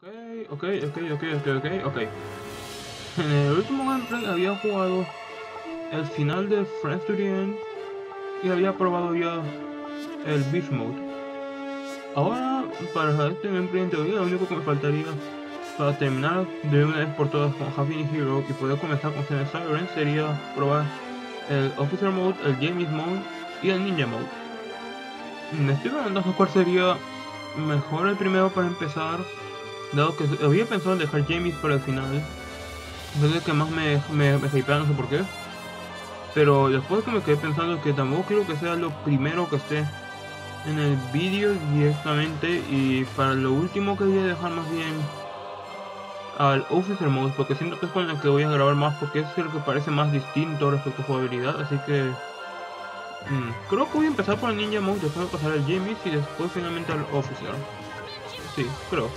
Ok. En el último gameplay había jugado el final de Friends to the End y había probado ya el Beast Mode. Ahora, para este gameplay en teoría, lo único que me faltaría para terminar de una vez por todas con Happy Hero y poder comenzar con Zen Siren sería probar el Officer Mode, el James Mode y el Ninja Mode. Me estoy preguntando cuál sería mejor el primero para empezar, dado que había pensado en dejar James para el final. Es el que más me hypea, no sé por qué. Pero después que me quedé pensando que tampoco quiero que sea lo primero que esté en el vídeo directamente, y para lo último quería dejar más bien al Officer Mode, porque siento que es con el que voy a grabar más, porque es el que parece más distinto respecto a jugabilidad, así que creo que voy a empezar por el Ninja Mode, después voy a pasar al James y después finalmente al Officer. Sí, creo.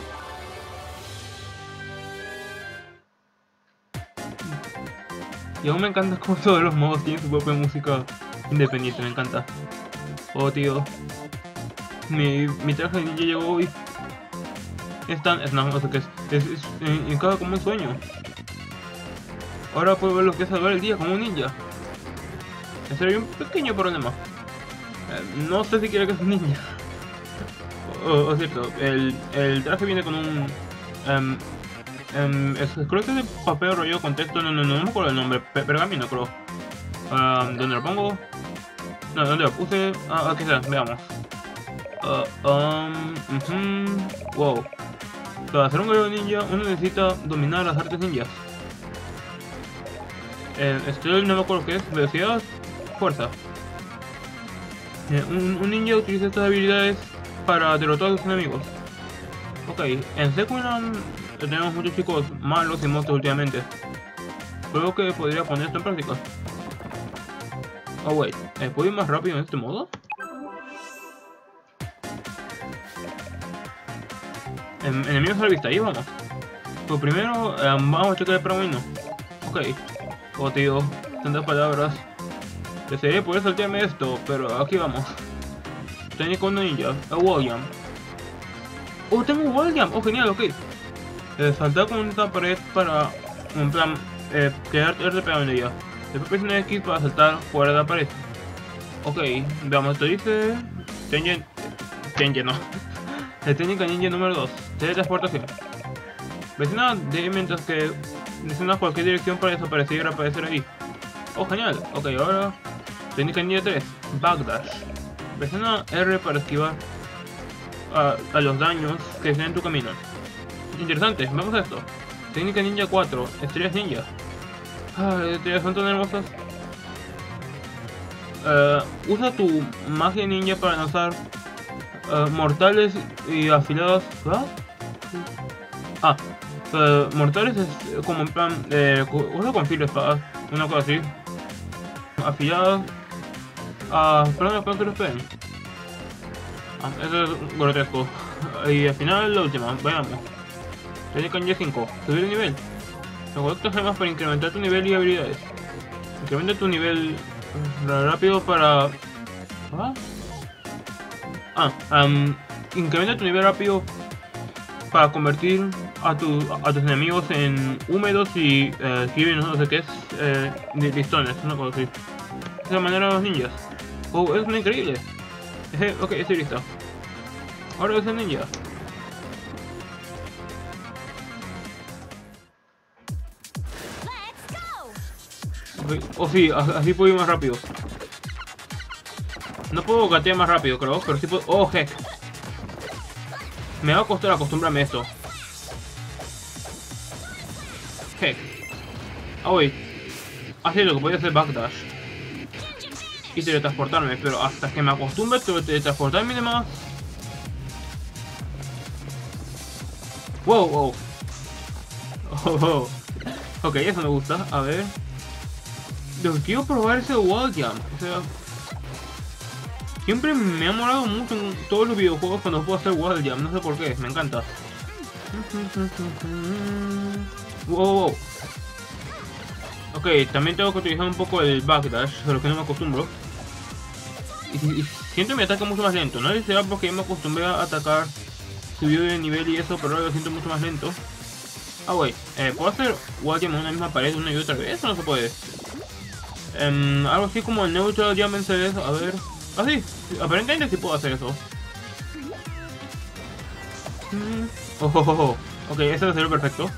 Y aún me encanta cómo todos los modos tienen su propia música independiente, me encanta. Oh tío, mi traje de ninja llegó hoy. No sé qué es cada como un sueño. Ahora puedo ver lo que es salvar el día como un ninja. Ese sería un pequeño problema. No sé si quiere que sea un ninja. O cierto, el traje viene con un... creo que es de papel rollo con texto, no me acuerdo el nombre, pergamino creo. ¿Dónde lo pongo? No, ¿dónde lo puse? Aquí está, veamos. Wow. Para hacer un guerrero ninja, uno necesita dominar las artes ninjas. No me acuerdo qué es, velocidad, fuerza. Un ninja utiliza estas habilidades para derrotar a sus enemigos. Ok, en Sequinam tenemos muchos chicos malos y monstruos últimamente. Creo que podría poner esto en práctica. Oh wait, ¿puedo ir más rápido en este modo? Enemigos a la vista, ahí vamos. Pues primero vamos a checar el pergamino. Ok. Oh tío, tantas palabras. Desearía poder saltearme esto, pero aquí vamos. Técnico con ninja, wall jump. Oh, tengo un wall jump, oh genial, ok. Saltar con una pared para, en plan, quedarte pegado en ella. Después presiona X para saltar fuera de la pared. Ok, veamos, esto dice... Tengen no. La técnica ninja número 2, teletransportación. Presiona D mientras que presiona cualquier dirección para desaparecer y reaparecer ahí. Oh, genial. Ok, ahora técnica ninja 3, backdash. Presiona R para esquivar a los daños que estén en tu camino. Interesante, vamos a esto. Técnica ninja 4, estrellas ninja. Estrellas son tan hermosas. Usa tu magia ninja para lanzar mortales y afilados. Mortales es como en plan, usa con filo espadas, una cosa así. Afiladas. Esperen. Eso es grotesco. Y al final la última, veamos. Técnica ninja 5, subir de nivel. Recolecta gemas para incrementar tu nivel y habilidades. Incrementa tu nivel rápido para... incrementa tu nivel rápido para convertir a tus enemigos en húmedos y no sé qué es, de listones, una cosa así. De esa manera los ninjas. Oh, es una increíble. Ok, estoy listo. Ahora es el ninja. Okay. Oh sí, así puedo ir más rápido. No puedo gatear más rápido, creo, pero sí puedo... Oh, heck. Me va a costar acostumbrarme a esto. Heck. Ah, wait. Así lo que podía hacer backdash y teletransportarme, pero hasta que me acostumbre a teletransportarme y demás. Wow. Oh. Ok, eso me gusta. A ver. Yo quiero probar ese wall jump. O sea, siempre me ha molado mucho en todos los videojuegos cuando puedo hacer wall jump. No sé por qué, me encanta. Wow. Ok, también tengo que utilizar un poco el backdash, solo que no me acostumbro. Y siento mi ataque mucho más lento, ¿no? Y será porque yo me acostumbré a atacar subió de nivel y eso, pero ahora lo siento mucho más lento. Ah, wey, ¿puedo hacer Wall Jam en una misma pared una y otra vez? ¿O no se puede? Algo así como el Neutral Jam en CS, a ver... Ah, sí, aparentemente sí puedo hacer eso. Ok, ese va a ser perfecto.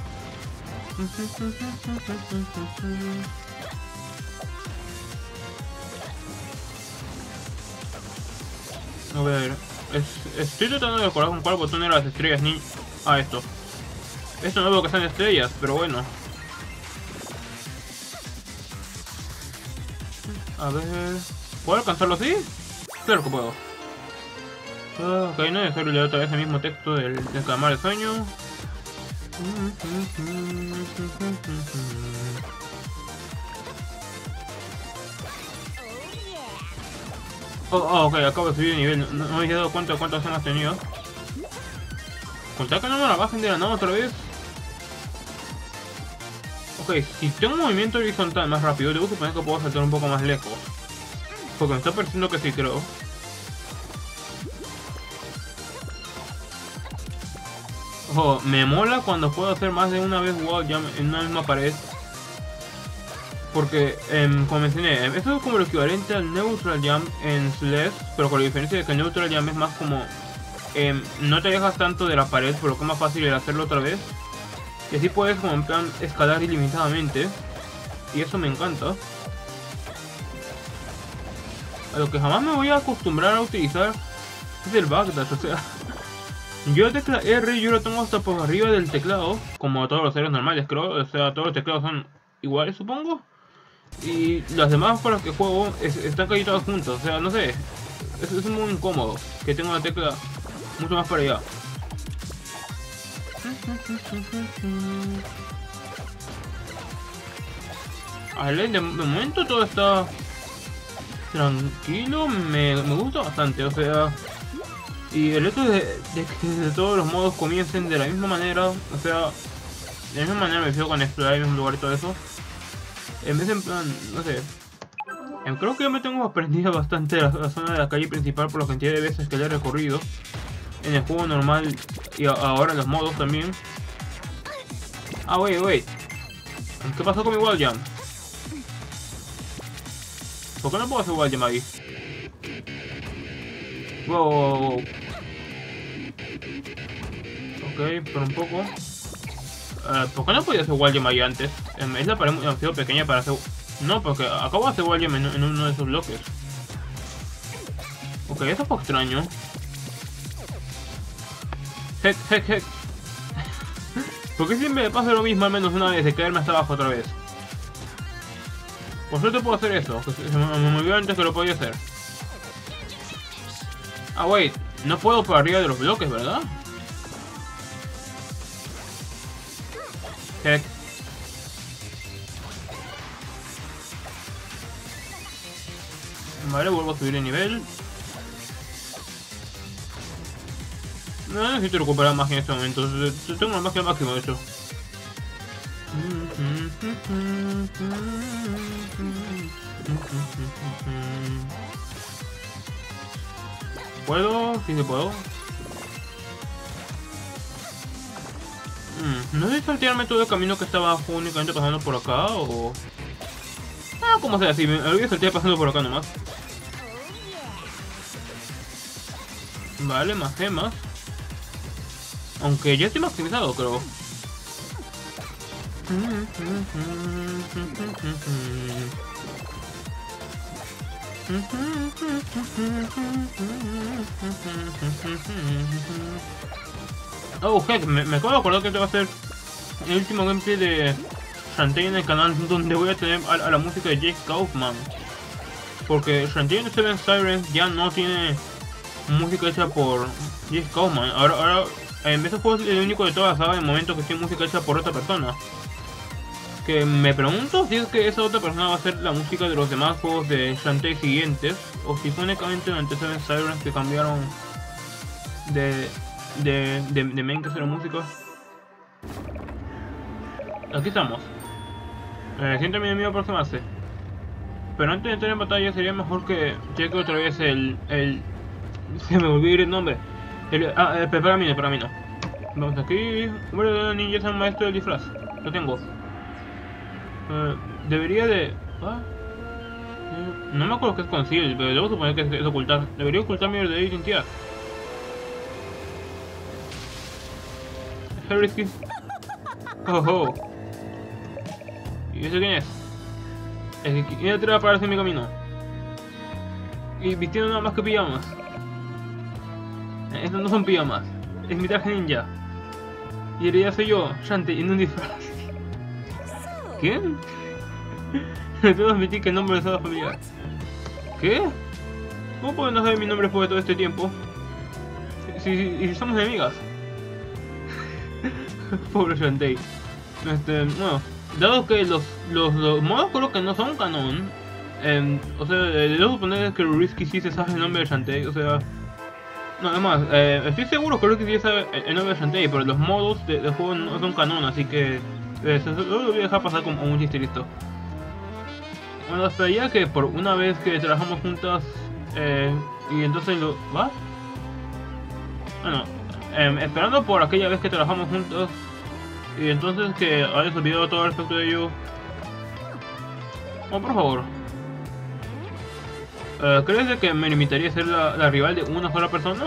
A ver, estoy tratando de recordar con cuál botón eran las estrellas ni... Ah, esto. Esto no veo que sean estrellas, pero bueno. A ver... ¿Puedo alcanzarlo así? Claro que puedo. Ok, no es necesario leer otra vez el mismo texto del calamar de sueño. Ok, acabo de subir de nivel. No me he dado cuenta de cuántas zonas tenido. Contar que no me la bajen de la nada otra vez. Ok, si tengo un movimiento horizontal más rápido, debo suponer que puedo saltar un poco más lejos. Porque me está pareciendo que sí, creo. Ojo, me mola cuando puedo hacer más de una vez Wall Jam en una misma pared. Porque, como mencioné, esto es como lo equivalente al Neutral Jam en Celeste, pero con la diferencia de que el Neutral Jam es más como... no te alejas tanto de la pared, por lo que es más fácil el hacerlo otra vez. Y así puedes como en plan escalar ilimitadamente. Y eso me encanta. A lo que jamás me voy a acostumbrar a utilizar es el backdash, o sea... Yo la tecla R yo lo tengo hasta por arriba del teclado, como todos los seres normales creo, o sea, todos los teclados son iguales supongo. Y las demás con las que juego están casi todas juntas, o sea, no sé, es muy incómodo que tengo la tecla mucho más para allá. De momento todo está tranquilo, me gusta bastante, o sea... Y el hecho de que todos los modos comiencen de la misma manera, o sea, de la misma manera me refiero con explorar el mismo lugar y todo eso. En vez de en plan, no sé, creo que ya me tengo aprendido bastante la zona de la calle principal por la cantidad de veces que la he recorrido. En el juego normal y ahora en los modos también. Ah, wait. ¿Qué pasó con mi Wall Jam? ¿Por qué no puedo hacer Wall Jam ahí? Wow. Ok, pero un poco. ¿Por qué no podía hacer Wall Jam ahí antes? Es la pared demasiado pequeña para hacer... No, porque acabo de hacer Wall Jam en uno de esos bloques. Ok, eso fue extraño. Heck. ¿Por qué siempre me pasa lo mismo al menos una vez de caerme hasta abajo otra vez? Por suerte puedo hacer eso, que se me olvidó antes que lo podía hacer. Ah, wait, no puedo por arriba de los bloques, ¿verdad? Heck. Vale, vuelvo a subir de nivel. No necesito recuperar magia en este momento. Tengo una magia máxima, de hecho. ¿Puedo? Sí, sí puedo. No sé si saltearme todo el camino que está abajo únicamente pasando por acá o... Ah, como sea, si me olvidé saltear pasando por acá nomás. Vale, más gemas. Aunque ya estoy maximizado, creo. Oh, heck, me acabo de acordar que este va a ser el último gameplay de Shantae en el canal, donde voy a tener a la música de Jake Kaufman. Porque Shantae and the Seven Sirens ya no tiene música hecha por Jake Kaufman. Ahora en vez de juego es el único de toda la saga de momento que tiene música hecha por otra persona. Que me pregunto si es que esa otra persona va a hacer la música de los demás juegos de Shantae siguientes, o si fue únicamente durante Seven Sirens que cambiaron de main que hacer música. Aquí estamos. Siento mi enemigo aproximarse. Pero antes de entrar en batalla sería mejor que cheque otra vez el se me olvidó el nombre. Para mí no, para mí no. Vamos aquí. Hombre de ninja es el maestro del disfraz. Lo tengo. Debería de... no me acuerdo qué es conceal, pero debo suponer que es ocultar. Debería ocultar mi verdadera identidad. Risky. Oh. ¿Y ese quién es? El que quiere traer a pararse en mi camino. Y vistiendo nada más que pijamas. Estos no son pijamas. Es mi traje ninja. Y en realidad soy yo, Shantae, en un disfraz. ¿Quién? Me tengo que admitir que el nombre es nada familiar. ¿Qué? ¿Cómo puedo no saber mi nombre después de todo este tiempo? Si somos enemigas. Pobre Shantae. Bueno, dado que los modos creo que no son canon, o sea, debo suponer que Risky sí se sabe el nombre de Shantae, o sea... No, además, estoy seguro que Risky sí sabe el nombre de Shantae, pero los modos del juego no son canon, así que... lo voy a dejar pasar como un chiste listo. Bueno, esperaría que por una vez que trabajamos juntas, y entonces lo... ¿va? Bueno, esperando por aquella vez que trabajamos juntos, y entonces que hayas olvidado todo respecto de ello. Oh, por favor. ¿Crees de que me limitaría a ser la rival de una sola persona?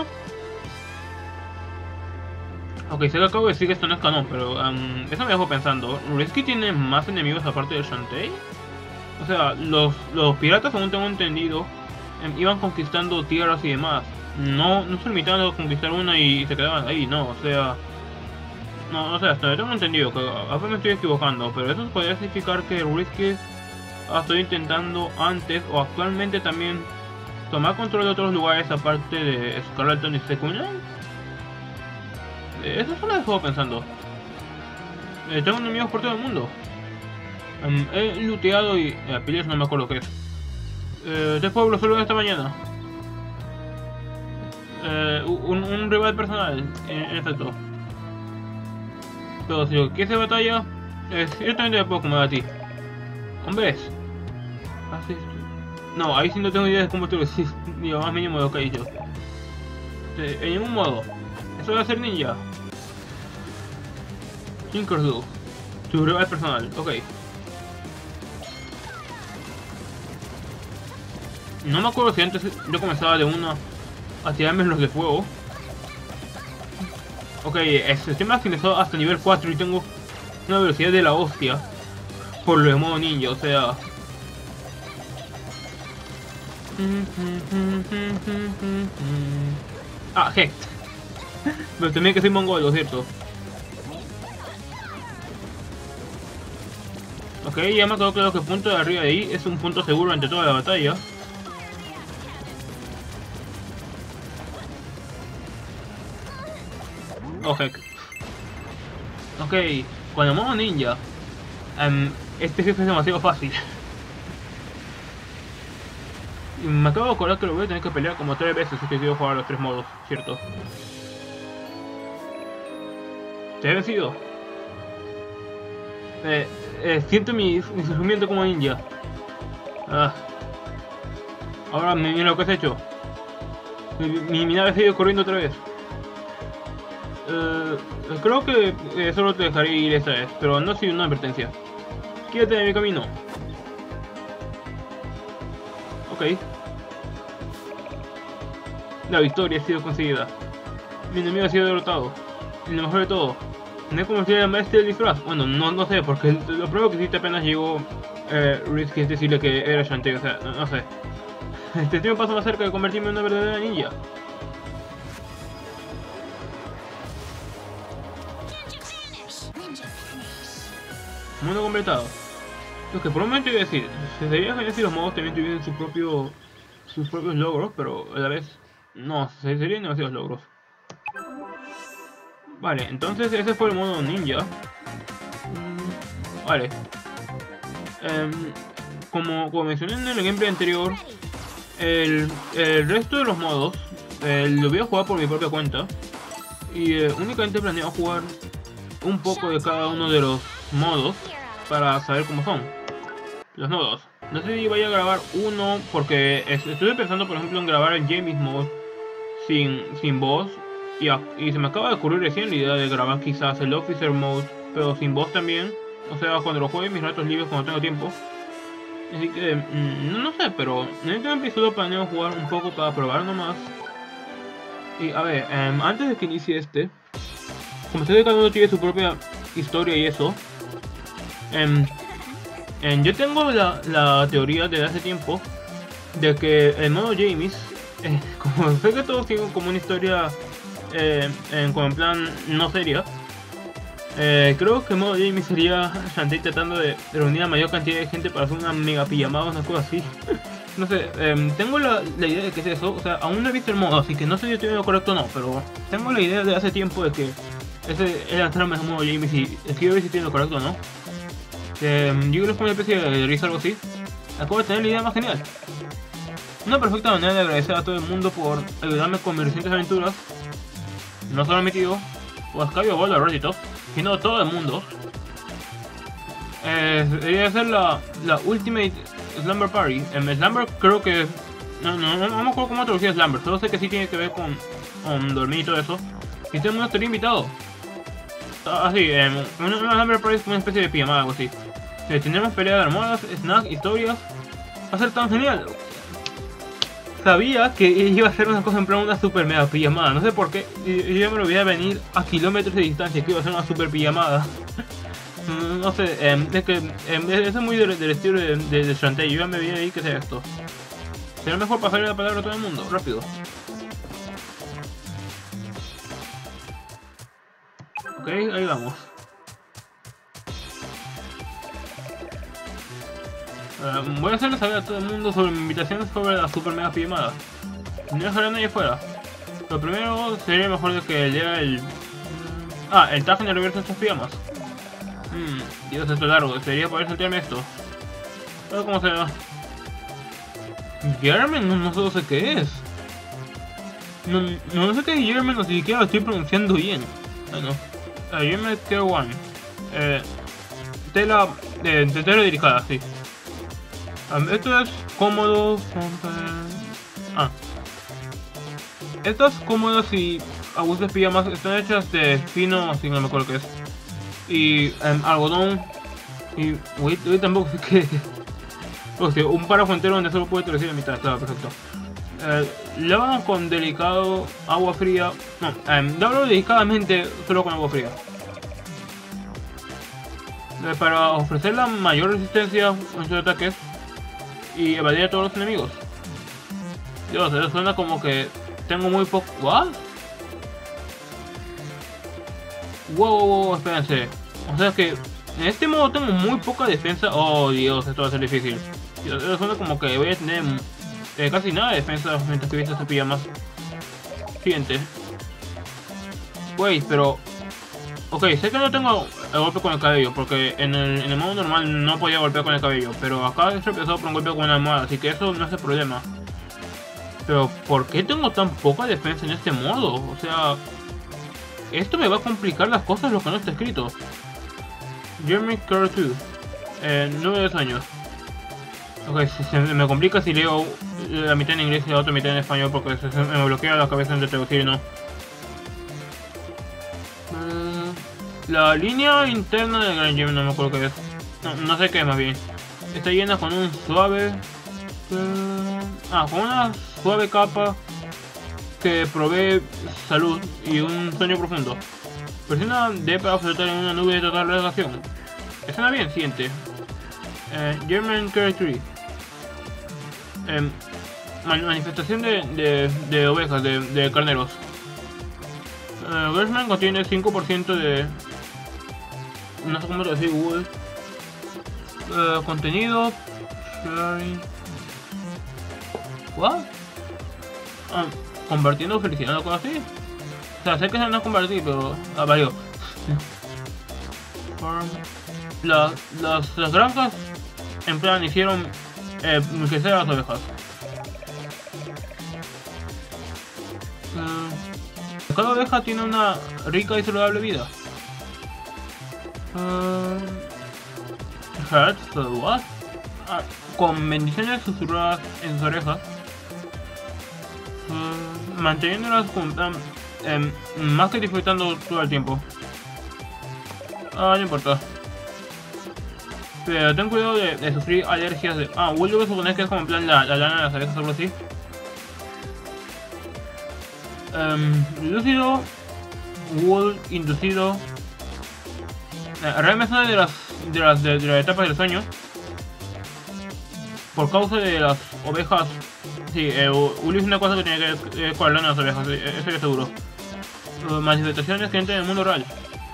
Ok, sé que acabo de decir que esto no es canon, pero eso me dejó pensando. ¿Risky tiene más enemigos aparte de Shantae? O sea, los piratas, según tengo entendido, iban conquistando tierras y demás. No se limitaban a conquistar una y se quedaban ahí, no, o sea... No sé, hasta tengo entendido, que a veces me estoy equivocando, pero eso podría significar que Risky estoy intentando antes o actualmente también tomar control de otros lugares aparte de Scarleton y Secuna. Eso solo dejó pensando. Tengo enemigos por todo el mundo. He looteado y... Pillars no me acuerdo qué es. 3 pueblos solo esta mañana. Un rival personal, en efecto. Pero si lo que quieres batalla, yo también te puedo comer a ti. Hombres. Así. No, ahí sí no tengo idea de cómo tú lo decís, ni lo más mínimo de lo que he dicho. En ningún modo. Eso va a ser ninja. Tinker's tu rival personal, ok. No me acuerdo si antes yo comenzaba de uno a tirarme los de fuego. Ok, estoy maximizado hasta nivel 4 y tengo una velocidad de la hostia. Por lo de modo ninja, o sea... Hecht. Pero también que soy mongolo, ¿cierto? Ok, ya me quedó claro que el punto de arriba de ahí es un punto seguro ante toda la batalla. Oh, heck. Ok, con el modo ninja, este jefe es demasiado fácil. Y me acabo de acordar que lo voy a tener que pelear como 3 veces si quiero jugar los 3 modos, ¿cierto? Te he vencido. Siento mi sufrimiento como ninja. Ahora mira lo que has hecho. Mi nave ha ido corriendo otra vez. Creo que solo te dejaré ir esta vez, pero no ha sido una advertencia. Quédate en mi camino. Ok. La victoria ha sido conseguida. Mi enemigo ha sido derrotado. Y lo mejor de todo, no he conocido al maestro del disfraz. Bueno, no sé, porque lo primero que hiciste apenas llegó Risky es decirle que era Shantae, o sea, no sé. Estoy un paso más cerca de convertirme en una verdadera ninja. Mundo completado. Lo que por un momento iba a decir, sería genial si los modos también tuviesen sus propios logros, pero a la vez no, serían demasiados logros. Vale, entonces ese fue el modo ninja. Vale. Como mencioné en el gameplay anterior, el resto de los modos lo voy a jugar por mi propia cuenta. Y únicamente planeo jugar un poco de cada uno de los modos para saber cómo son los nodos. No sé si vaya a grabar uno porque estuve pensando por ejemplo en grabar el James Mode sin voz Ya, y se me acaba de ocurrir recién la idea de grabar quizás el Officer Mode, pero sin voz también. O sea, cuando lo juegue en mis ratos libres, cuando tengo tiempo. Así que, no sé, pero en este episodio planeo jugar un poco para probar nomás. Y a ver, antes de que inicie como sé que cada uno tiene su propia historia y eso, yo tengo la teoría desde hace tiempo de que el modo Jamies, como sé que todos tienen como una historia como en plan no seria, creo que el modo Jamies sería Shantae tratando de reunir la mayor cantidad de gente para hacer una mega pijamada o una cosa así. No sé, tengo la idea de que es eso. O sea, aún no he visto el modo, así que no sé si estoy en lo correcto o no, pero tengo la idea de hace tiempo de que ese era el trama del modo Jamies y quiero ver si estoy en lo correcto o no. Yo creo que es como una especie de risa o algo así. Acabo de tener la idea más genial. Una perfecta manera de agradecer a todo el mundo por ayudarme con mis recientes aventuras. No solo a mi tío, o a Sky o a Reddit, sino a todo el mundo. Debería ser la Ultimate Slumber Party. Slumber creo que... No me acuerdo cómo traducir Slumber, solo sé que sí tiene que ver con dormir y todo eso. Y todo el mundo estaría invitado. Así, una Slumber Party es como una especie de pijamada, algo así. Tendremos pelea de almohadas, snacks, historias. Va a ser tan genial. Sabía que iba a ser una cosa en plan una super mega pijamada, no sé por qué. Yo me lo voy a venir a kilómetros de distancia que iba a ser una super pijamada. No sé, es que eso es muy del estilo de Shantae. Yo ya me vi ahí que sea esto. Será mejor pasarle la palabra a todo el mundo, rápido. Ok, ahí vamos. Voy a hacerle saber a todo el mundo sobre mi invitación sobre la super mega pijamada. No dejaré a nadie fuera. Lo primero sería mejor de que lea el traje en el reverso de estas pijamas. Dios, esto es largo, debería poder saltearme esto. Pero como sea. German, no sé qué es. No sé qué es German, ni siquiera lo estoy pronunciando bien. Bueno, German Care One. Tela de tela delicada, sí. Esto es cómodo. Estas cómodas y agustas pijamas están hechas de fino, así no me acuerdo qué es. Y algodón. Y wait, tampoco sé qué. O sea, un párrafo entero donde solo puede traducir la mitad, claro, perfecto. Lavan con delicado agua fría. No, lávalo delicadamente solo con agua fría. Para ofrecer la mayor resistencia en sus ataques y evadir a todos los enemigos. Dios, eso suena como que tengo muy poco. ¿What? Wow, espérense. O sea que en este modo tengo muy poca defensa. Oh Dios, esto va a ser difícil. Dios, eso suena como que voy a tener casi nada de defensa mientras que viste sus pijamas. Siguiente. Wait, pero... Ok, sé que no tengo el golpe con el cabello, porque en el modo normal no podía golpear con el cabello, pero acá he empezado por un golpe con una almohada, así que eso no es el problema. Pero, ¿por qué tengo tan poca defensa en este modo? O sea... Esto me va a complicar las cosas lo que no está escrito. Jeremy Care 2. 9 años. Ok, se me complica si leo la mitad en inglés y la otra mitad en español porque se me bloquea la cabeza entre traducir y no. La línea interna del Gran Gem, no me acuerdo qué es. No sé qué es más bien. Está llena con un suave... con una suave capa que provee salud y un sueño profundo. Presiona D para flotar en una nube de total relajación. Suena bien, siguiente. German Care 3. Manifestación de ovejas, de carneros. German contiene 5% de... No sé cómo decir Google. Contenido... ¿What? Compartiendo felicidad o algo así. O sea, sé que se van a compartir, pero... valió. Las granjas en plan hicieron enriquecer a las ovejas. Cada oveja tiene una rica y saludable vida. What? Con bendiciones susurradas en sus orejas, manteniéndolas más que disfrutando todo el tiempo. Ah, no importa. Pero ten cuidado de sufrir alergias de... Ah, wool que suponer que es como en plan la lana de las abejas o algo así. Lúcido, wool inducido. Realmente es una de las etapas del sueño. Por causa de las ovejas. Sí, wool es una cosa que tiene que ver con la lana de las ovejas, eso ya seguro. Manifestaciones que entran en el mundo real.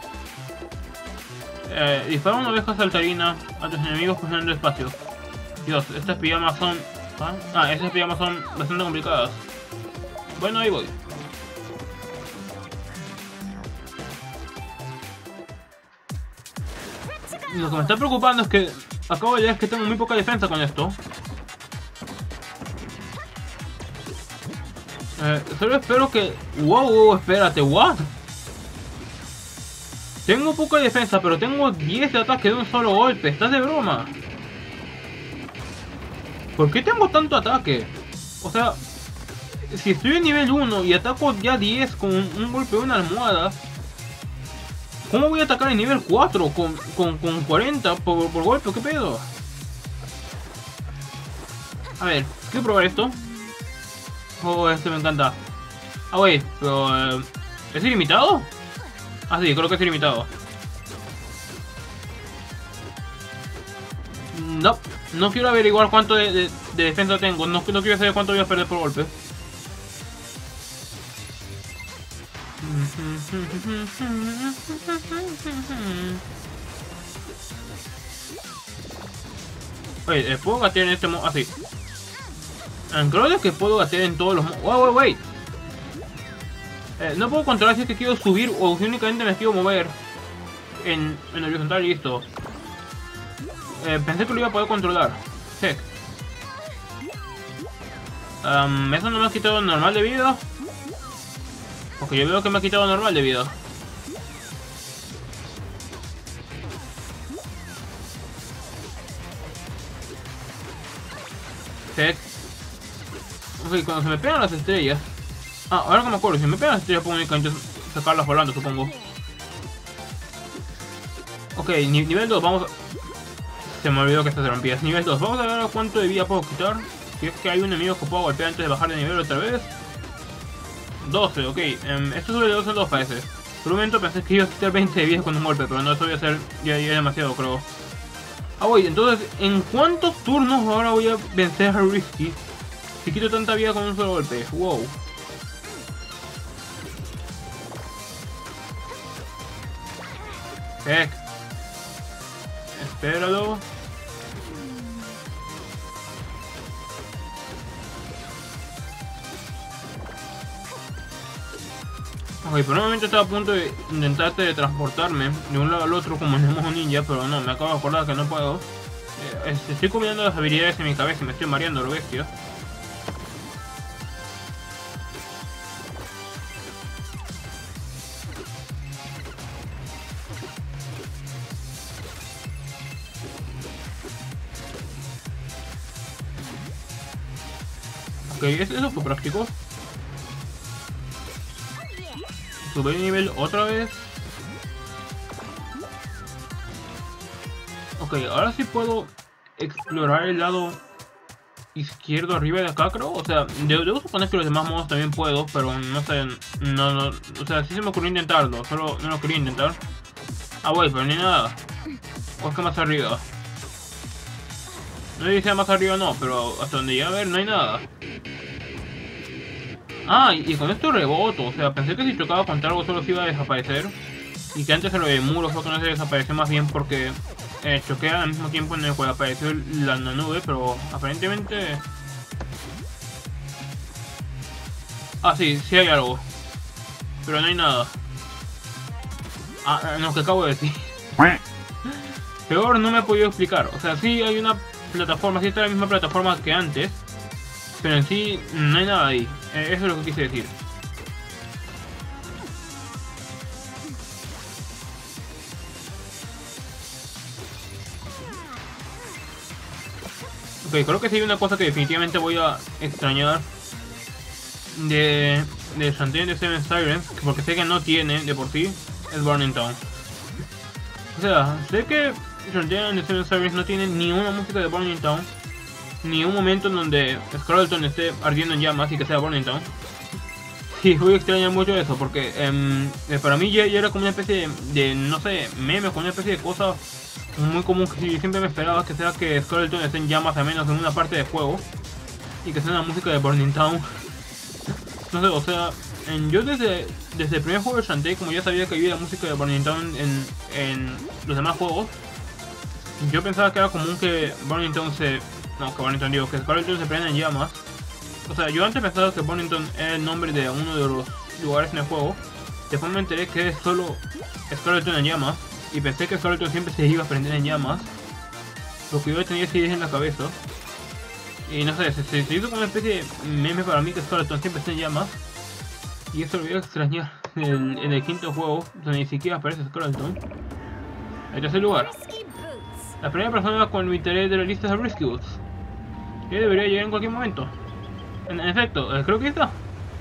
Dispara una oveja saltarina a tus enemigos cogiendo espacio. Dios, estas pijamas son... estas pijamas son bastante complicadas. Bueno, ahí voy. Lo que me está preocupando es que acabo de leer que tengo muy poca defensa con esto. Solo espero que... Wow, espérate, ¿what? Tengo poca defensa, pero tengo 10 de ataque de un solo golpe. ¿Estás de broma? ¿Por qué tengo tanto ataque? O sea, si estoy en nivel 1 y ataco ya 10 con un golpe de una almohada, ¿cómo voy a atacar en nivel 4 con 40 por golpe? ¿Qué pedo? A ver, quiero probar esto. Oh, este me encanta. Ah, wey, pero... ¿es ilimitado? Ah, sí, creo que es ilimitado. No, no quiero averiguar cuánto de defensa tengo. No quiero saber cuánto voy a perder por golpe. Oye, ¿puedo gatear en este modo? Así. Creo que puedo gatear en todos los modos. Wait. No puedo controlar si es que quiero subir o si únicamente me quiero mover en horizontal y listo. Pensé que lo iba a poder controlar. Heck. ¿Eso no me ha quitado normal de vida? Porque yo veo que me ha quitado normal de vida. Heck. Ok, cuando se me pegan las estrellas... Ah, ahora que me acuerdo, si me pegan las estrellas puedo únicamente sacarlas volando, supongo. Ok, nivel 2, vamos a... Se me olvidó que esto se rompía. Nivel 2, vamos a ver cuánto de vida puedo quitar. Si es que hay un enemigo que puedo golpear antes de bajar de nivel otra vez. 12, ok. Esto sube de 2 en 2 parece. Por un momento pensé que iba a quitar 20 de vida con un golpe, pero no, eso voy a hacer ya demasiado, creo. Ah, voy, entonces, ¿en cuántos turnos ahora voy a vencer a Risky? Si quito tanta vida con un solo golpe. Wow. Heck. Espéralo. Ok, por un momento estaba a punto de intentar teletransportarme de un lado al otro como en el modo ninja, pero no, me acabo de acordar que no puedo. Estoy combinando las habilidades en mi cabeza y me estoy mareando lo bestia. Ok, eso fue práctico. Subí el nivel otra vez. Ok, ahora sí puedo explorar el lado izquierdo arriba de acá, creo. O sea, debo suponer que los demás modos también puedo, pero no sé, no, o sea, sí se me ocurrió intentarlo, solo no lo quería intentar. Ah, voy, pero ni nada. O es que más arriba. No dice más arriba no, pero hasta donde llegué a ver no hay nada. Ah, y con esto reboto, o sea, pensé que si chocaba contra algo solo se iba a desaparecer. Y que antes se lo de muros fue que no se desapareció más bien porque choqué al mismo tiempo en el cual apareció la nube, pero aparentemente... Ah, sí hay algo. Pero no hay nada. Ah, no, que acabo de decir. Peor no me he podido explicar, o sea, sí hay una plataforma, sí está la misma plataforma que antes. Pero en sí no hay nada ahí. Eso es lo que quise decir. Ok, creo que sí hay una cosa que definitivamente voy a extrañar de de Shantae de Seven Sirens, porque sé que no tiene de por sí, es Burning Town. O sea, sé que Shantae de Seven Sirens no tiene ni una música de Burning Town, ni un momento en donde Scarleton esté ardiendo en llamas y que sea Burning Town. Sí, voy a extrañar mucho eso, porque para mí ya era como una especie de, no sé, meme, como una especie de cosa muy común que siempre me esperaba, que sea que Scarleton esté en llamas al menos en una parte del juego y que sea una música de Burning Town. No sé, o sea, yo desde el primer juego de Shantae, como ya sabía que había música de Burning Town en los demás juegos, yo pensaba que era común que Burning Town que Scarleton se prenda en llamas. O sea, yo antes pensaba que Bonington era el nombre de uno de los lugares en el juego. Después me enteré que es solo Scarleton en llamas. Y pensé que Scarleton siempre se iba a prender en llamas. Porque yo tenía esa idea en la cabeza. Y no sé, se hizo como una especie de meme para mí que Scarleton siempre está en llamas. Y eso lo voy a extrañar en el quinto juego, donde ni siquiera aparece Scarleton. En tercer lugar, la primera persona con el interés de la lista es Risky Boots, que debería llegar en cualquier momento. En efecto, creo que está.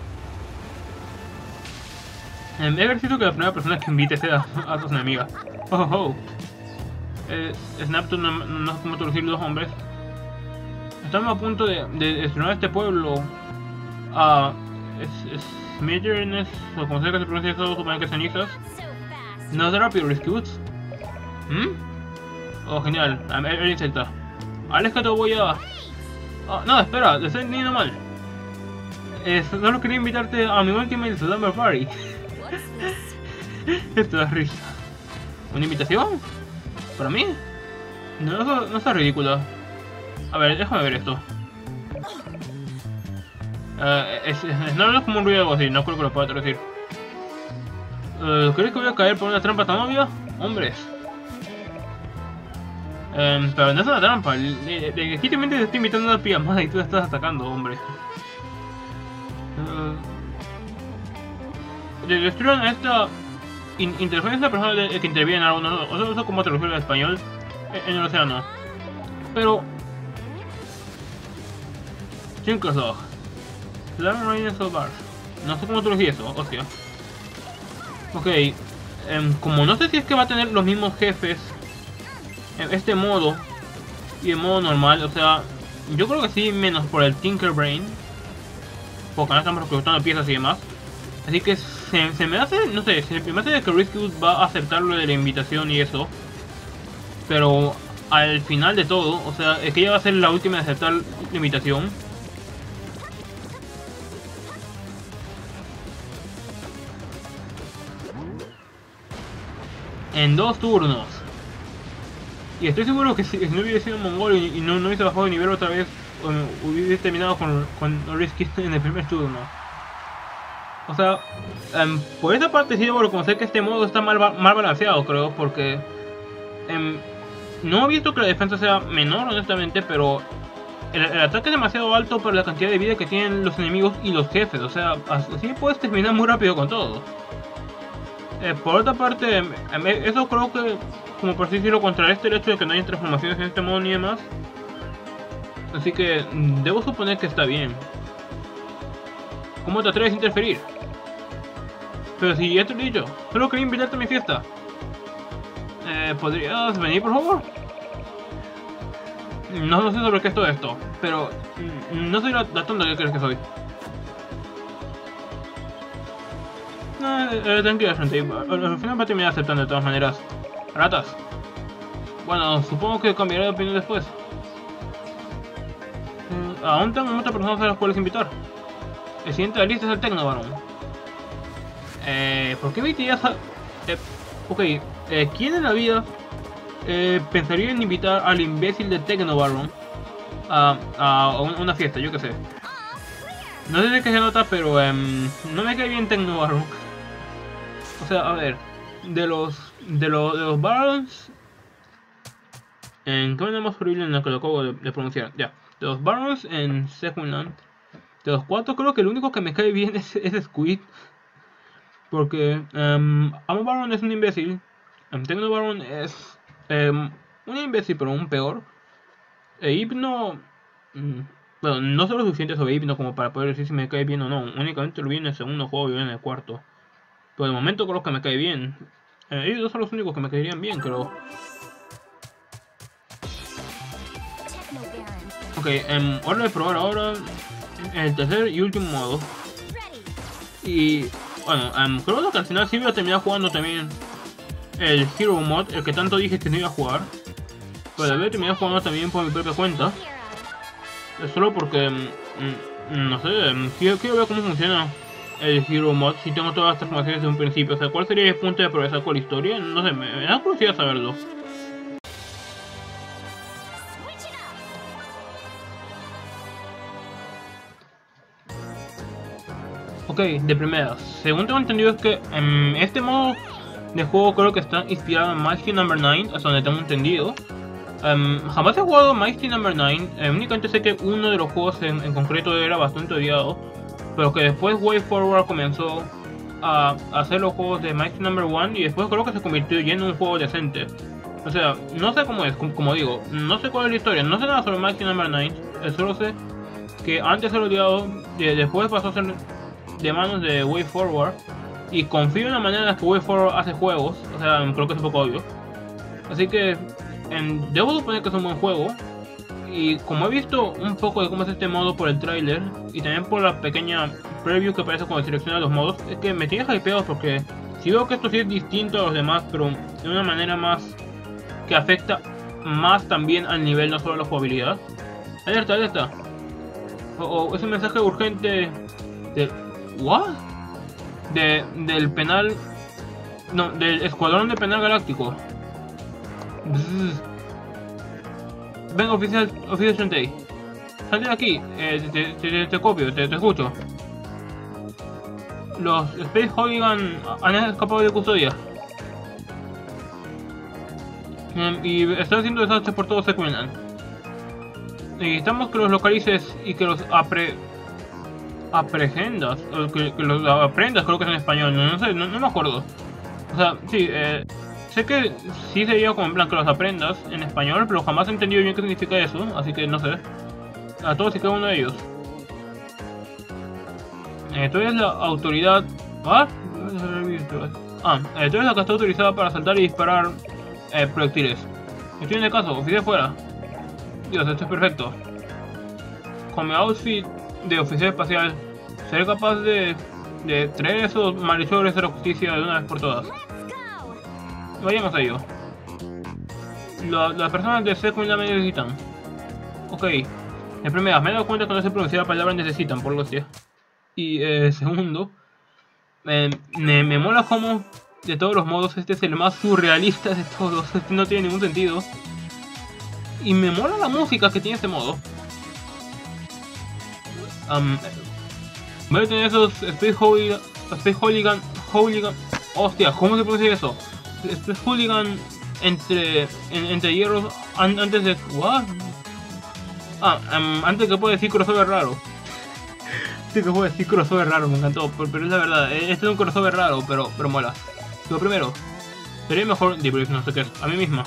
Es gracioso que la primera persona que invite sea a tus enemigas. Oh, oh, oh. Snapton, no sé cómo traducir los hombres. Estamos a punto de estrenar este pueblo a Smitterness, o como sea que se pronuncia eso, supongo que cenizas. No es rápido, Risky Boots. Oh, genial, el insecta. Alex, que te voy a... Oh, no, espera, le estoy entendiendo mal. Solo quería invitarte a mi Ultimate Summer Party. Esto da risa. ¿Una invitación? ¿Para mí? No está ridícula. A ver, déjame ver esto. No es como un ruido o algo así, no creo que lo pueda traducir. ¿Crees que voy a caer por una trampa tan obvia? Hombres. Pero no es una trampa. Legítimamente te estoy invitando a una pijamada y tú la estás atacando, hombre. Destruyeron a esta interferencia de la persona que interviene en algo, no sé cómo traducirlo en español en el océano. Pero... Chinkozog. No sé cómo traducir eso, hostia. Ok, como no sé si es que va a tener los mismos jefes en este modo y en modo normal, o sea, yo creo que sí, menos por el Tinker Brain, porque no estamos reclutando piezas y demás. Así que se me hace, no sé, se me hace que Risky Boots va a aceptar lo de la invitación y eso. Pero al final de todo, o sea, es que ella va a ser la última en aceptar la invitación. En 2 turnos. Y estoy seguro que si no hubiese sido mongol y no hubiese bajado de nivel otra vez, hubiese terminado con Risky en el primer turno. O sea, por esa parte sí debo reconocer que este modo está mal balanceado, creo, porque no he visto que la defensa sea menor, honestamente, pero el ataque es demasiado alto para la cantidad de vida que tienen los enemigos y los jefes. O sea, así puedes terminar muy rápido con todo. Por otra parte, eso creo que, como por así decirlo, contrarresta el hecho de que no hay transformaciones en este modo ni demás. Así que debo suponer que está bien. ¿Cómo te atreves a interferir? Pero si ya te lo he dicho, solo quería invitarte a mi fiesta. ¿Podrías venir, por favor? No sé sobre qué es todo esto, pero no soy la tonta que crees que soy. Tranquila, gente. Al final va a terminar aceptando de todas maneras. Ratas. Bueno, supongo que cambiaré de opinión después. Aún tengo muchas personas a las cuales invitar. El siguiente de la lista es el Technobaron. ¿Por qué invitarías a...? Ok, ¿quién en la vida pensaría en invitar al imbécil de Technobaron a una fiesta? Yo qué sé. No sé si es que se nota, pero no me cae bien Technobaron. O sea, a ver, de los Barons... ¿Qué manera más horrible en la que lo acabo de pronunciar? Ya, de los Barons en Secundland, de los 4 creo que el único que me cae bien es Squid. Porque Amo Baron es un imbécil, Techno Baron es un imbécil pero un peor. E Hypno Bueno, no sé lo suficiente sobre Hypno como para poder decir si me cae bien o no. Únicamente lo vi en el segundo juego y en el cuarto. Pero de momento creo que me cae bien. Ellos dos son los únicos que me caerían bien, creo. Ok, hora de probar ahora el tercer y último modo. Y bueno, creo que al final sí voy a terminar jugando también el Hero Mod, el que tanto dije que no iba a jugar. Pero voy a terminar jugando también por mi propia cuenta. Es solo porque, no sé, quiero ver cómo funciona el Hero Mod si tengo todas las transformaciones desde un principio. O sea, ¿cuál sería el punto de progresar con la historia? No sé, me da curiosidad saberlo. Ok, de primera, según tengo entendido es que este modo de juego creo que está inspirado en Mighty No. 9, hasta donde tengo entendido. Jamás he jugado Mighty No. 9, únicamente sé que uno de los juegos en concreto era bastante odiado, pero que después WayForward comenzó a hacer los juegos de Mighty No. 1 y después creo que se convirtió ya en un juego decente. O sea, no sé cómo es, como digo, no sé cuál es la historia, no sé nada sobre Mighty No. 9, solo sé que antes era odiado, después pasó a ser de manos de WayForward y confío en la manera en la que WayForward hace juegos, o sea, creo que es un poco obvio. Así que debo suponer que es un buen juego. Y como he visto un poco de cómo es este modo por el tráiler y también por la pequeña preview que aparece cuando selecciona los modos, es que me tiene hypeado porque si veo que esto sí es distinto a los demás, pero de una manera más que afecta más también al nivel, no solo a la jugabilidad. Alerta, alerta. O es un mensaje urgente de... ¿What? Del penal... No, del escuadrón de penal galáctico. Venga, oficial Shuntei. Sal de aquí, te copio, te escucho. Los Space Hooligan han escapado de custodia. Y están haciendo desastres por todo Sequenland. Necesitamos que los localices y que los aprehendas, o que los aprendas, creo que es en español, no sé, no me acuerdo. O sea, sí, sé que sí sería como en plan que los aprendas en español, pero jamás he entendido bien qué significa eso, así que no sé. A todos y cada uno de ellos. Tú eres la autoridad... ¿Ah? Tú eres la que está autorizada para saltar y disparar proyectiles. Estoy en el caso, oficial fuera. Dios, esto es perfecto. Con mi outfit de oficial espacial, seré capaz de traer esos malhechores de la justicia de una vez por todas. Vayamos a ello. Las personas de Sequenland me necesitan. Ok. En primera, me he dado cuenta que no se pronuncia la palabra necesitan, por lo que sea. Y segundo, me mola como de todos los modos este es el más surrealista de todos. Este no tiene ningún sentido. Y me mola la música que tiene este modo. Voy a tener esos Space Hooligan. Hostia, ¿cómo se pronuncia eso? Space Hooligan entre hierros antes de... ¿What? Antes que pueda decir crossover raro. Sí que puedo decir crossover raro, me encantó, pero es la verdad, este es un crossover raro, pero mola. Lo primero, sería mejor debrief, no sé qué es, a mí misma.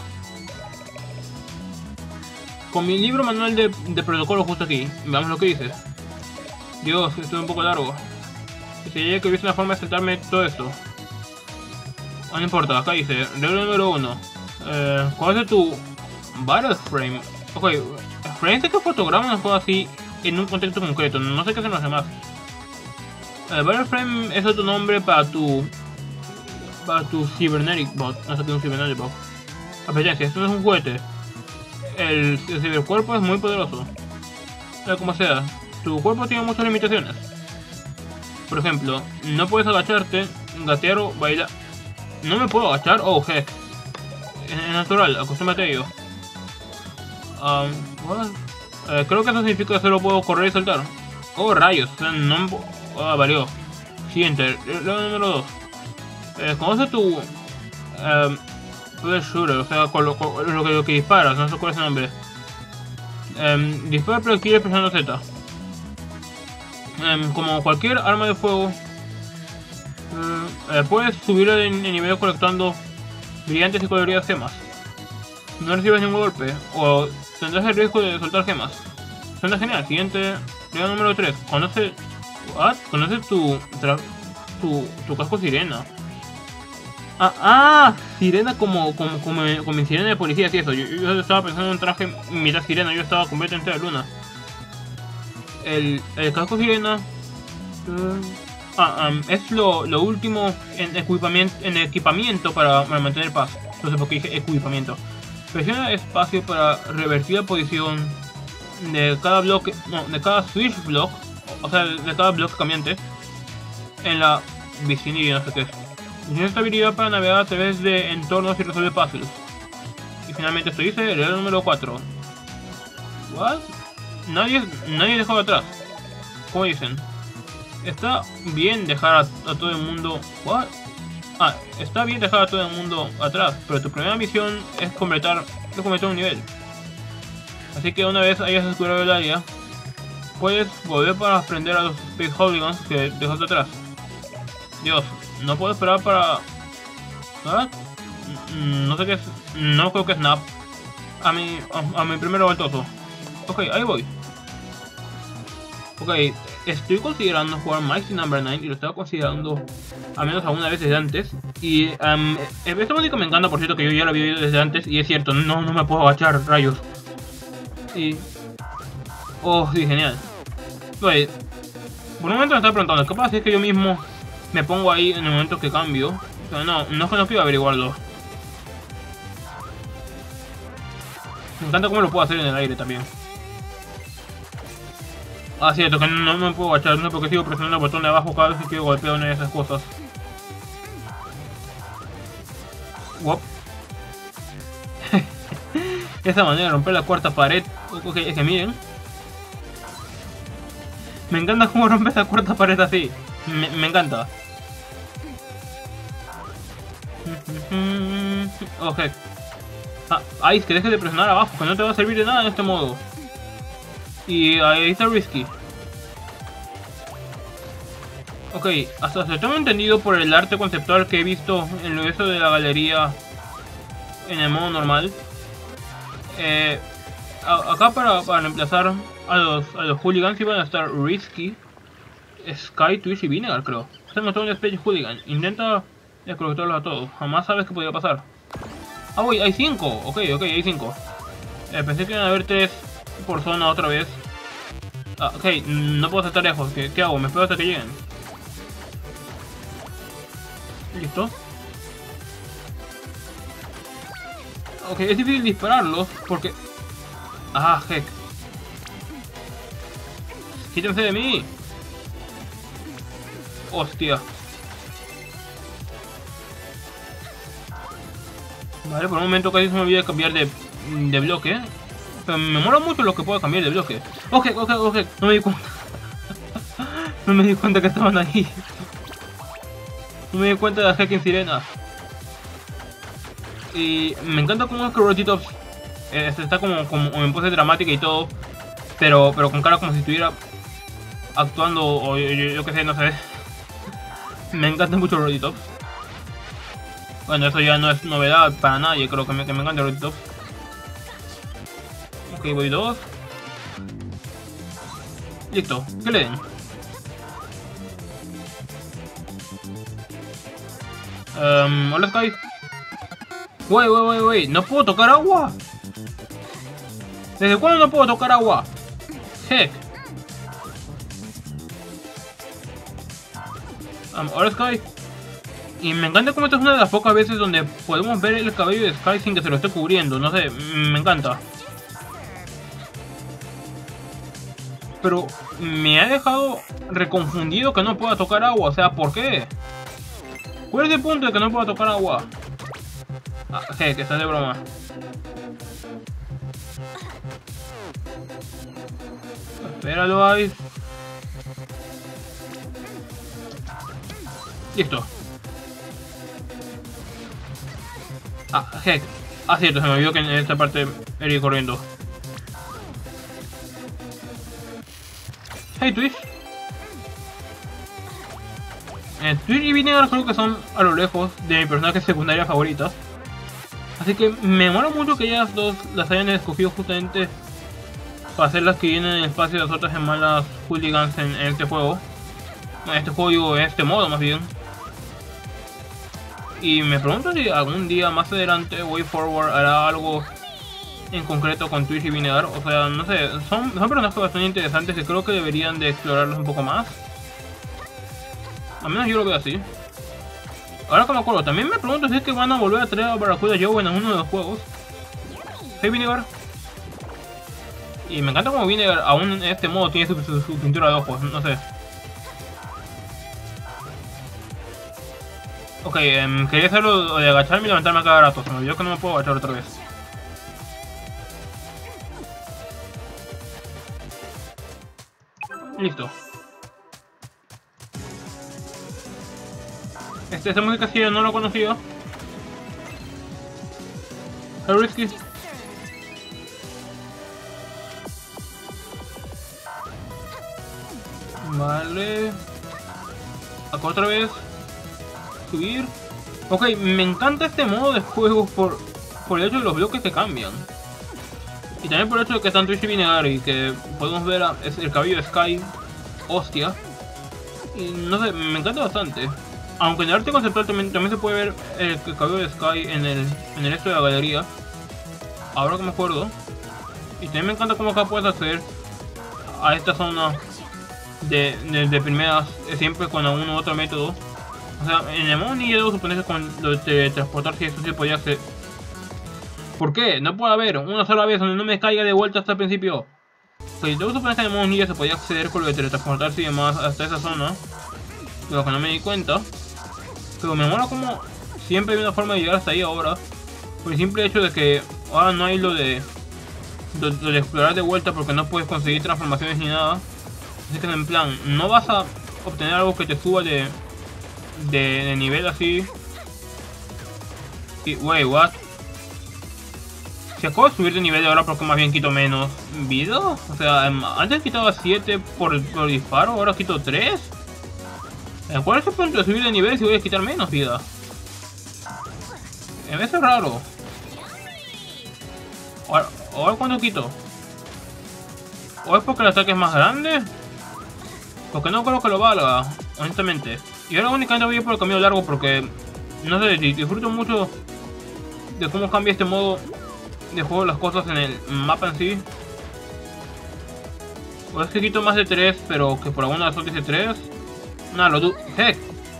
Con mi libro manual de protocolo justo aquí, veamos lo que dice. Dios, esto es un poco largo. Sería que hubiese una forma de saltarme todo esto. No importa, acá dice, regla número 1. ¿Cuál es tu battle frame? Ok, frame es que fotogramas un juego así en un contexto concreto, no sé qué son los demás. Battle frame es otro nombre para tu cybernetic bot, no sé qué es un cybernetic bot. Advertencia, esto no es un juguete. El cibercuerpo es muy poderoso. Como sea, tu cuerpo tiene muchas limitaciones. Por ejemplo, no puedes agacharte, gatear o bailar. No me puedo agachar, oh heck. Es natural, acostúmbrate a ello. Creo que eso significa que solo puedo correr y saltar. Oh rayos, o sea, no me valió. Siguiente, número 2. ¿Conoce tu shooter? O sea, con lo que disparas, no sé cuál es el nombre. Dispara proyectiles presionando Z. Como cualquier arma de fuego, puedes subir de nivel colectando brillantes y coloridas gemas. No recibes ningún golpe, o tendrás el riesgo de soltar gemas. suena genial. Siguiente, regalo número 3. Conoce... ¿What? Conoce tu casco sirena. Sirena como mi sirena de policía, sí, eso. Yo estaba pensando en un traje mitad sirena, yo estaba completamente de luna. El casco sirena es lo último en equipamiento para mantener paz. No sé por qué dije equipamiento. Presiona espacio para revertir la posición de cada bloque, no, de cada switch block, o sea, de cada bloque cambiante en la vicinidad, no sé qué es. Tiene esta habilidad para navegar a través de entornos y resolver puzzles. Y finalmente esto dice el regalo número 4. ¿What? Nadie dejó atrás. ¿Cómo dicen? Está bien dejar a todo el mundo... ¿What? Está bien dejar a todo el mundo atrás, pero tu primera misión es completar un nivel. Así que una vez hayas explorado el área, puedes volver para aprender a los Space Hooligans que dejaste atrás. Dios, no puedo esperar para... ¿What? No sé qué es... No creo que es Snap. A mi primer revoltoso. Ok, ahí voy. Ok, estoy considerando jugar Mighty No. 9 y lo estaba considerando al menos alguna vez desde antes. Y esta música me encanta, por cierto, que yo ya la había oído desde antes. Y es cierto, no me puedo agachar, rayos. Y... Oh, sí, genial. Oye, por un momento me estaba preguntando, ¿qué pasa si es que yo mismo me pongo ahí en el momento que cambio? Pero no es que no quiero averiguarlo. Me encanta cómo lo puedo hacer en el aire también. Cierto, que no me puedo agachar, no sé por qué sigo presionando el botón de abajo cada vez que quiero golpear una de esas cosas. Wop. Esa manera de romper la cuarta pared. Ok, es que miren. Me encanta cómo rompe esa cuarta pared así. Me encanta. Ok. Ice, que dejes de presionar abajo, que no te va a servir de nada en este modo. Y ahí está Risky. Ok, hasta se tengo entendido por el arte conceptual que he visto en lo eso de la galería en el modo normal. Acá para reemplazar a los hooligans iban a estar Risky, Sky, Twitch y Vinegar, creo. Tengo todo un Space Hooligan. Intenta desconectarlos a todos. Jamás sabes qué podría pasar. Uy, hay 5. Ok, hay 5. Pensé que iban a haber 3 por zona otra vez. Ok, no puedo estar lejos. ¿Qué hago? Me espero hasta que lleguen. Listo. Ok, es difícil dispararlos porque... heck. ¡Quítense de mí! ¡Hostia! Vale, por un momento casi se me olvidó cambiar de bloque. Pero me mola mucho lo que puedo cambiar de bloque. Ok. No me di cuenta. No me di cuenta que estaban ahí. No me di cuenta de la Hacking Sirena. Y me encanta cómo es que Rotitops está como en pose dramática y todo. Pero con cara como si estuviera actuando o yo qué sé, no sé. Me encanta mucho Rotitops. Bueno, eso ya no es novedad para nadie, creo que me encanta Rotitops. Ok, voy 2. Listo, ¿qué le den? Hola Sky. Wey, ¿no puedo tocar agua? ¿Desde cuándo no puedo tocar agua? Heck. Hola Sky. Y me encanta cómo esta es una de las pocas veces donde podemos ver el cabello de Sky sin que se lo esté cubriendo. No sé, me encanta. Pero me ha dejado reconfundido que no pueda tocar agua. O sea, ¿por qué? ¿Cuál es el punto de que no pueda tocar agua? Que estás de broma. Espéralo, Ice. Listo. Heck. Cierto, se me olvidó que en esta parte era ir corriendo. Hey, Twitch. Twitch y Vinegar creo que son a lo lejos de mi personaje secundaria favorita. Así que me mola mucho que ellas dos las hayan escogido justamente para hacer las que vienen en el espacio de las otras gemelas hooligans en este juego. En este juego digo, en este modo más bien. Y me pregunto si algún día más adelante WayForward hará algo en concreto con Twitch y Vinegar. O sea, no sé, son personajes bastante interesantes que creo que deberían de explorarlos un poco más. Al menos yo lo veo así. Ahora que me acuerdo, también me pregunto si es que van a volver a traer a Barracuda Joe en uno de los juegos. Hey Vinegar. Y me encanta como Vinegar aún en este modo tiene su pintura de ojos, no sé. Ok, quería hacerlo de agacharme y levantarme a cada rato. Se me olvidó que no me puedo agachar otra vez. Listo. Esta música sí no lo conocía. Es risky. Vale. Acá otra vez. Subir. Ok, me encanta este modo de juego por el hecho de los bloques que cambian. Y también por el hecho de que están Twitch y Vinegar y que podemos ver el cabello de Sky. Hostia. Y no sé, me encanta bastante. Aunque en el arte conceptual también se puede ver el cabello de Sky en el esto de la galería. Ahora que me acuerdo. Y también me encanta cómo acá puedes acceder a esta zona de primeras, siempre con algún u otro método. O sea, en el modo ninja debo suponer con lo de transportarse, eso sí podía hacer. ¿Por qué? No puede haber una sola vez donde no me caiga de vuelta hasta el principio. Pues debo suponer que en el modo ninja se podía acceder con lo de teletransportarse y demás hasta esa zona. De lo que no me di cuenta. Pero me mola como siempre hay una forma de llegar hasta ahí ahora. Por el simple hecho de que ahora no hay lo de explorar de vuelta porque no puedes conseguir transformaciones ni nada. Así que en plan, no vas a obtener algo que te suba de nivel así. Y, wait, what? Si acabo de subir de nivel ahora porque más bien quito menos vida. O sea, antes quitaba 7 por disparo, ahora quito 3. ¿Cuál es el punto de subir de nivel si voy a quitar menos vida? Me parece raro. ¿Ahora cuánto quito? ¿O es porque el ataque es más grande? Porque no creo que lo valga, honestamente. Y ahora únicamente voy a ir por el camino largo porque, no sé, disfruto mucho de cómo cambia este modo de juego las cosas en el mapa en sí. O es que quito más de 3, pero que por alguna razón dice 3. Nada, lo dudo. ¡Heck!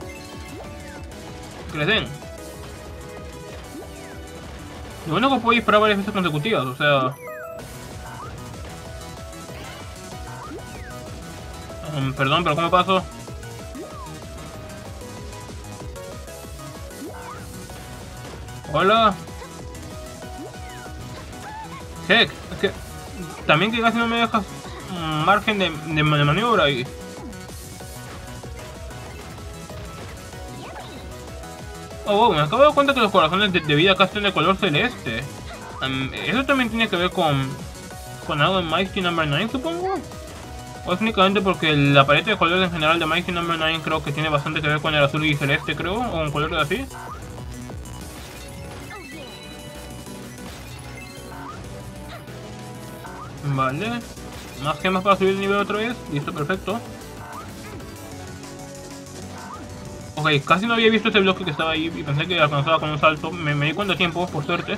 Que les den. Lo bueno que puedo disparar varias veces consecutivas, o sea... perdón, pero ¿cómo paso? Hola. Heck, es que... También que casi no me dejas margen de maniobra ahí. Oh, wow, me acabo de dar cuenta que los corazones de vida acá están de color celeste. Eso también tiene que ver con algo en Mighty No. 9, supongo. O es únicamente porque la paleta de colores en general de Mighty No. 9 creo que tiene bastante que ver con el azul y celeste, creo, o con colores así. Vale. Más gemas para subir el nivel otra vez. Listo, perfecto. Ok, casi no había visto ese bloque que estaba ahí y pensé que alcanzaba con un salto. Me di cuenta a tiempo, por suerte.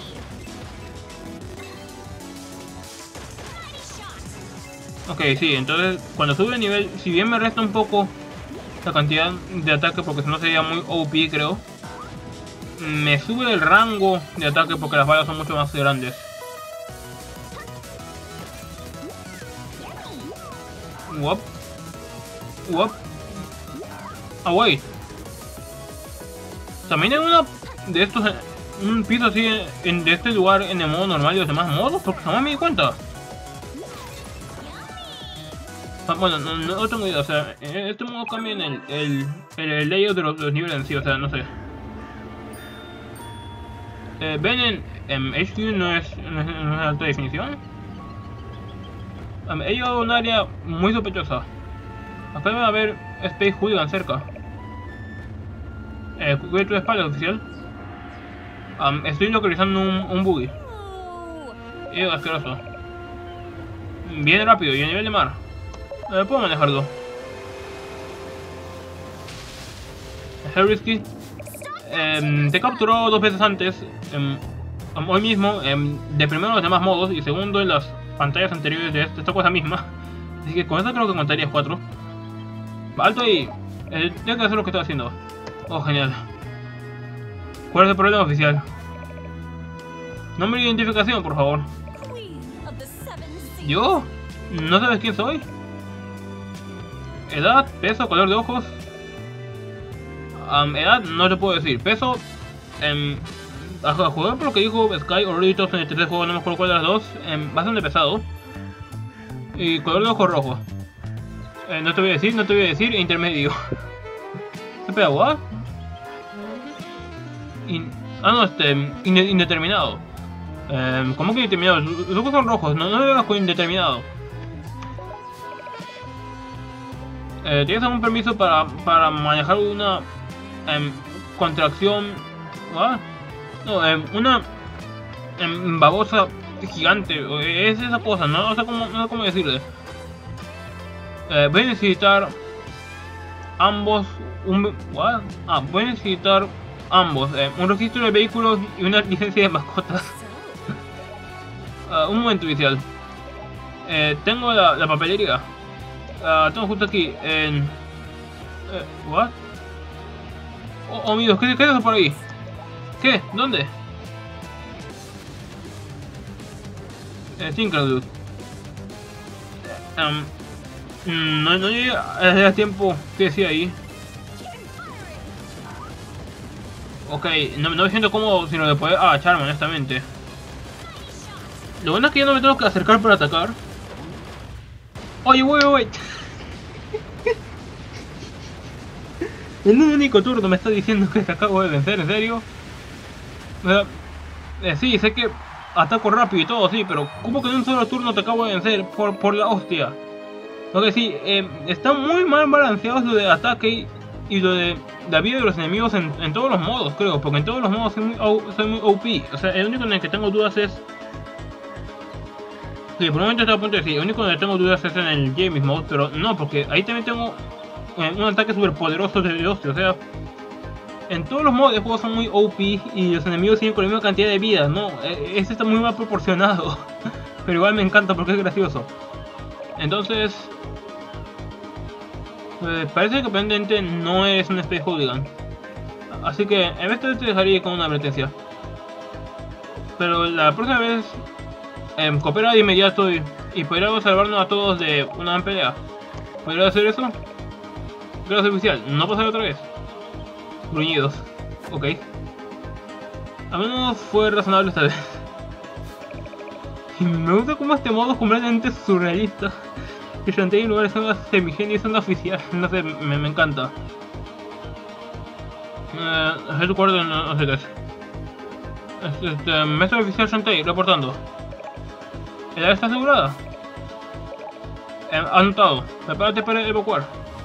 Ok, sí, entonces cuando sube el nivel, si bien me resta un poco la cantidad de ataque porque si no sería muy OP, creo. Me sube el rango de ataque porque las balas son mucho más grandes. Wop. Wop. Ah, wait. También hay una de estos, un piso así de este lugar en el modo normal y los demás modos, porque jamás me di cuenta. Bueno, no tengo idea, o sea, en este modo cambian el layout de los niveles en sí, o sea, no sé. Ven en HQ no es alta definición. He llegado a un área muy sospechosa. Acá debe haber Space Hooligan cerca. Cuide tu espalda, oficial. Estoy localizando un buggy. Asqueroso. Viene rápido y a nivel de mar. Puedo manejarlo. Risky. Te capturó 2 veces antes. Hoy mismo. De primero en los demás modos. Y segundo en las pantallas anteriores de esta cosa misma. Así que con eso creo que contarías 4. Alto ahí. Tengo que hacer lo que estoy haciendo. Oh, genial. ¿Cuál es el problema oficial? Nombre de identificación, por favor. ¿Yo? ¿No sabes quién soy? Edad, peso, color de ojos. Edad no te puedo decir. Peso, a jugar por lo que dijo Sky o Ritos en el tercer juego, no me acuerdo cuál de las dos, bastante pesado. Y color de ojos rojo. No te voy a decir, intermedio. Espera, ¿what? No, indeterminado. ¿Cómo que indeterminado? Los ojos son rojos, no me veas con indeterminado. ¿Tienes algún permiso para manejar una contracción? ¿What? No, una babosa gigante. Es esa cosa, no sé cómo decirle. Voy a necesitar ambos. ¿What? Voy a necesitar ambos. Un registro de vehículos y una licencia de mascotas. Un momento inicial. Tengo la papelería. Tengo justo aquí. ¿What? Oh, amigos, ¿qué es eso por ahí? ¿Qué? ¿Dónde? Tinkerdude. No llegué a tiempo que decía ahí. Ok, no me siento cómodo sino de poder agacharme, honestamente. Lo bueno es que ya no me tengo que acercar para atacar. Oye, wait. En un único turno me está diciendo que te acabo de vencer, ¿en serio? Sí, sé que ataco rápido y todo, sí, pero ¿cómo que en un solo turno te acabo de vencer? Por la hostia. Ok, sí, está muy mal balanceado lo de ataque y lo de la vida de los enemigos en todos los modos, creo. Porque en todos los modos soy muy OP. O sea, el único en el que tengo dudas es... Sí, por un momento estoy a punto de decir, el único en el que tengo dudas es en el James Mode, pero no, porque ahí también tengo un ataque súper poderoso de hostia, o sea... En todos los modos de juego son muy OP y los enemigos siguen con la misma cantidad de vida, no, este está muy mal proporcionado. Pero igual me encanta porque es gracioso. Entonces... parece que pendiente no es un Space Hooligan. Así que en vez de te dejaría con una advertencia. Pero la próxima vez coopera de inmediato y podríamos salvarnos a todos de una pelea. ¿Podría hacer eso? Gracias, oficial. No pasará otra vez. Gruñidos. Ok. Al menos fue razonable esta vez. Y me gusta como este modo es completamente surrealista. Que Shantae en lugar de ser una semigenia es una oficial. No sé, me encanta. Recuerdo, no sé qué es. Maestro oficial Shantae, reportando. ¿Edad está asegurada? Anotado. Prepárate para evacuar.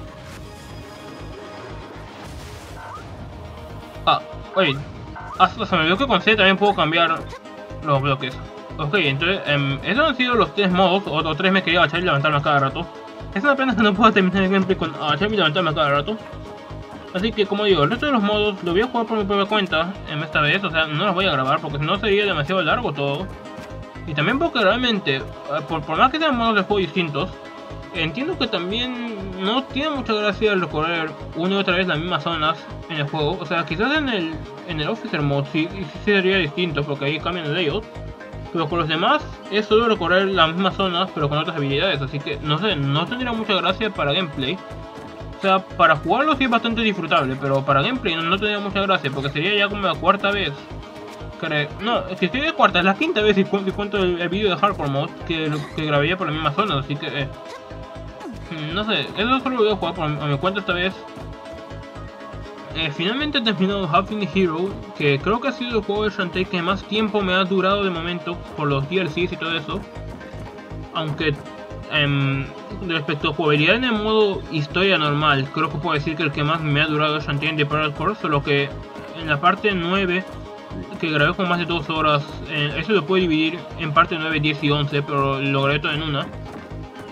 Oye, hasta se me olvidó que con C también puedo cambiar los bloques. Ok, entonces, esos han sido los 3 modos, o 3 me quería agachar y levantarme a cada rato. Es una pena que no puedo terminar el gameplay con agacharme y levantarme a cada rato. Así que, como digo, el resto de los modos lo voy a jugar por mi propia cuenta esta vez, o sea, no los voy a grabar porque si no sería demasiado largo todo. Y también porque realmente, por más que sean modos de juego distintos, entiendo que también no tiene mucha gracia el recorrer una y otra vez las mismas zonas en el juego. O sea, quizás en el Officer Mode sí sería distinto porque ahí cambian el layout. Pero con los demás es solo recorrer las mismas zonas pero con otras habilidades. Así que no sé, no tendría mucha gracia para gameplay. O sea, para jugarlo sí es bastante disfrutable, pero para gameplay no tendría mucha gracia porque sería ya como la 4ª vez. No, si estoy de cuarta, es la 5ª vez y cuento el vídeo de Hardcore Mode que grabé por la misma zona, así que... no sé, eso solo lo voy a jugar a mi cuenta esta vez. Finalmente he terminado Half in the Hero, que creo que ha sido el juego de Shantae que más tiempo me ha durado de momento por los DLCs y todo eso. Aunque respecto a jugabilidad en el modo historia normal, creo que puedo decir que el que más me ha durado es Shantae The Parallel Course, solo que en la parte 9, que grabé con más de 2 horas, eso lo puedo dividir en parte 9, 10 y 11, pero lo grabé todo en una.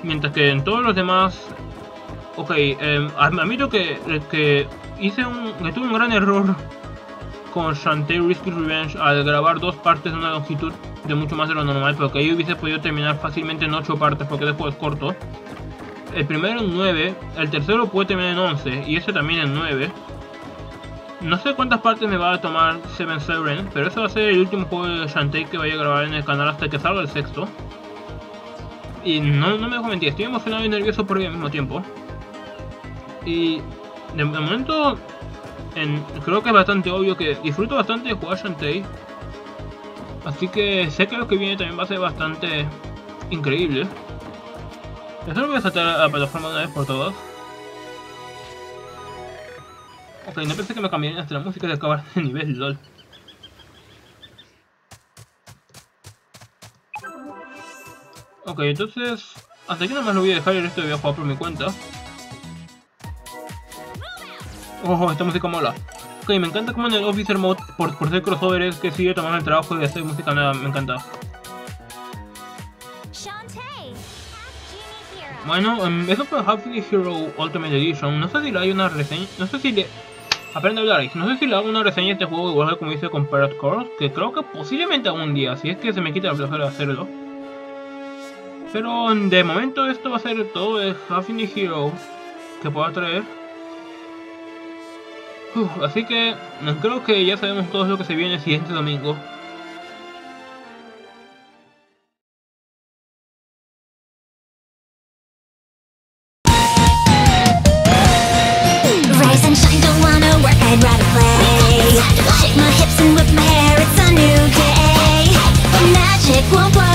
Mientras que en todos los demás... Ok, admito que tuve un gran error con Shantae Risky's Revenge al grabar 2 partes de una longitud de mucho más de lo normal, porque ahí hubiese podido terminar fácilmente en 8 partes porque después es corto. El primero en 9, el tercero puede terminar en 11 y ese también en 9. No sé cuántas partes me va a tomar Seven Seven, pero ese va a ser el último juego de Shantae que vaya a grabar en el canal hasta que salga el sexto. Y no me dejo mentir, estoy emocionado y nervioso por ello al mismo tiempo. Y de momento creo que es bastante obvio que disfruto bastante de jugar Shantae. Así que sé que lo que viene también va a ser bastante increíble. Yo solo voy a saltar a la plataforma de una vez por todas. Ok, no pensé que me cambiarían hasta la música de acabar de nivel, lol. Ok, entonces hasta aquí nomás lo voy a dejar y el resto voy a jugar por mi cuenta. Oh, esta música mola. Ok, me encanta como en el Officer Mode, por ser crossover, es que sigue tomando el trabajo de hacer música nueva, me encanta. Bueno, eso fue Half Genie Hero Ultimate Edition. No sé si le hay una reseña, no sé si le... Aprende a hablar, no sé si le hago una reseña a este juego igual que como hice con Pirate Course, que creo que posiblemente algún día, si es que se me quita la flojera de hacerlo. Pero de momento esto va a ser todo de Half Genie Hero que pueda traer. Así que creo que ya sabemos todo lo que se viene el siguiente domingo. Rise and shine, don't wanna work, I'd rather play. Shake my hips and whip my hair, it's a new day. Magic won't blow.